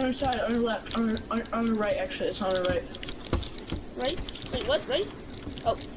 our side, on our left, on our right, actually, it's on our right. Right? Wait, what? Right? Oh.